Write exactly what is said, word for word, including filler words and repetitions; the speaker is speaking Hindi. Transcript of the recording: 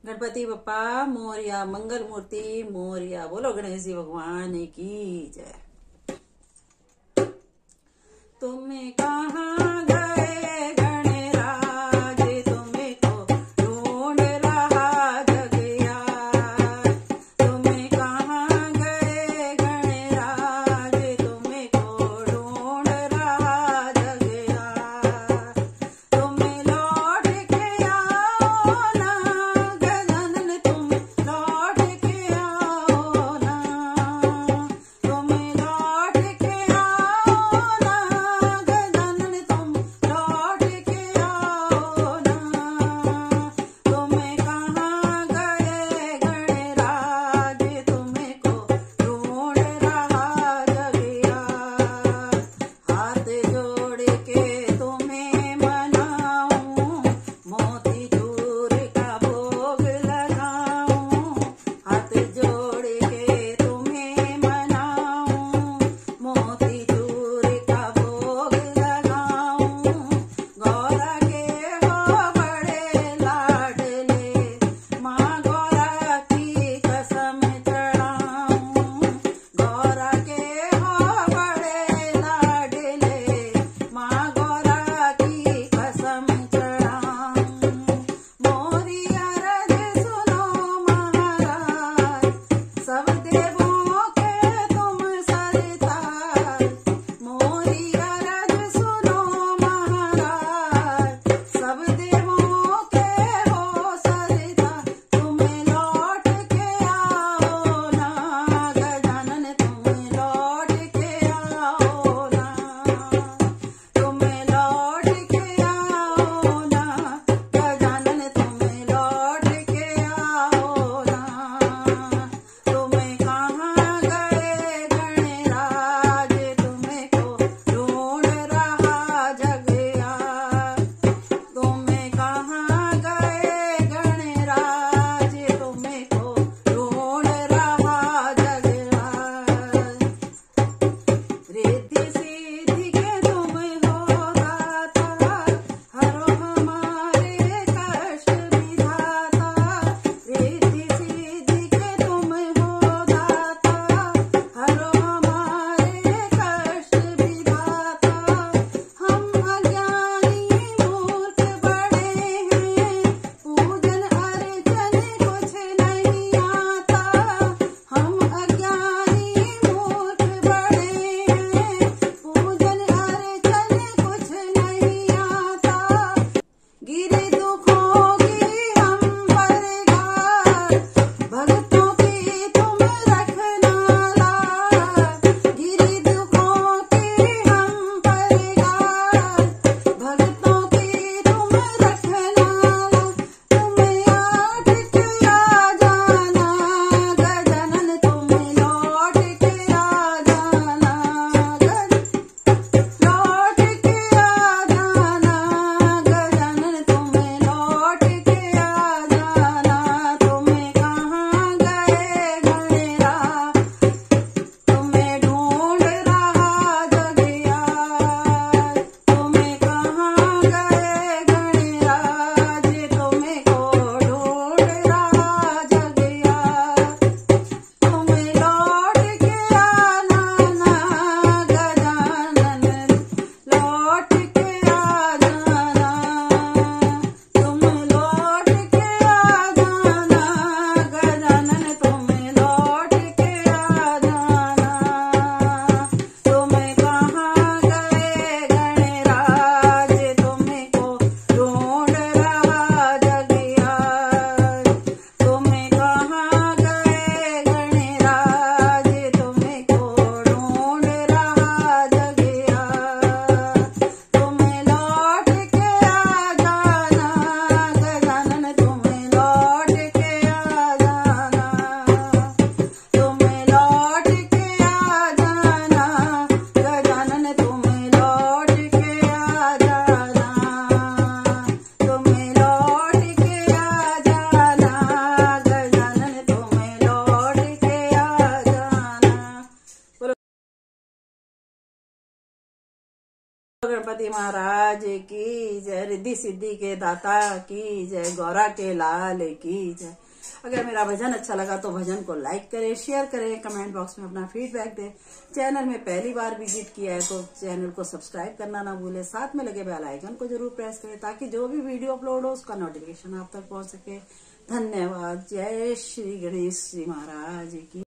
गणपति बप्पा मोरिया, मंगल मूर्ति मोरिया। बोलो गणेश जी भगवान की जय। तुम्हें कहाँ गए गणराज, तुम्हें को ढूंढ रहा जगया। तुम्हें कहाँ गए गणराज, तुम्हें को ढूंढ रहा जगया। तुम्हें लौट के आओ ना गजानन, तुम लौट के आओ ना। तुम्हें लौट के आओ ना गजानन, तुम लौट गणपति महाराज की जय, रिद्धि सिद्धि के दाता की जय, गौरा के लाल की जय। अगर मेरा भजन अच्छा लगा तो भजन को लाइक करें, शेयर करें, कमेंट बॉक्स में अपना फीडबैक दें। चैनल में पहली बार विजिट किया है तो चैनल को सब्सक्राइब करना ना भूलें, साथ में लगे बेल आइकन को जरूर प्रेस करें ताकि जो भी वीडियो अपलोड हो उसका नोटिफिकेशन आप तक पहुंच सके। धन्यवाद। जय श्री गणेश जी महाराज की।